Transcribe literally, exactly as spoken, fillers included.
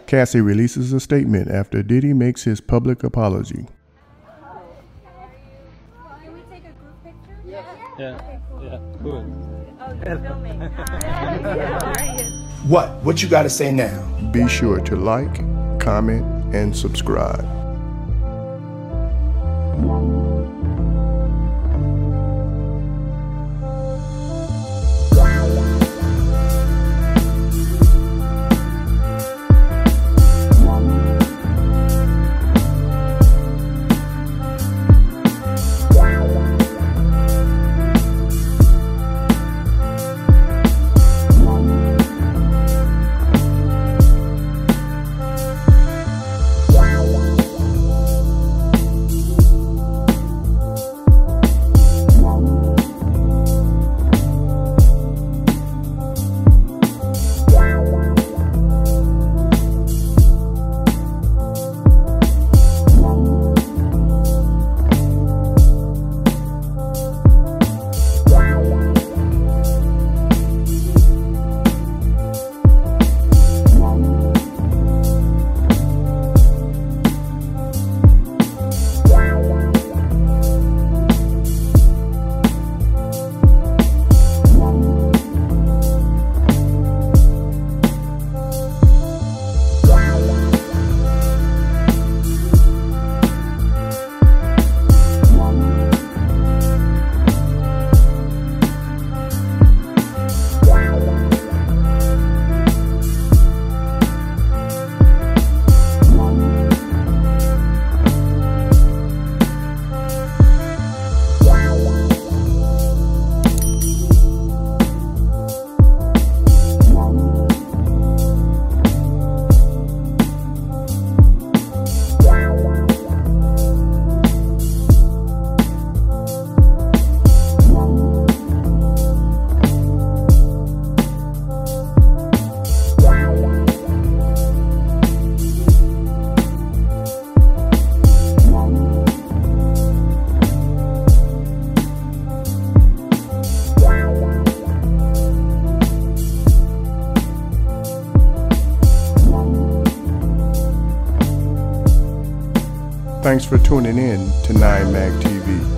Cassie releases a statement after Diddy makes his public apology. Can we take a group picture? Yeah. Yeah. Okay, cool. Yeah. Cool. Oh, you're filming. What? What you gotta say now? Be sure to like, comment, and subscribe. Thanks for tuning in to nine mag T V.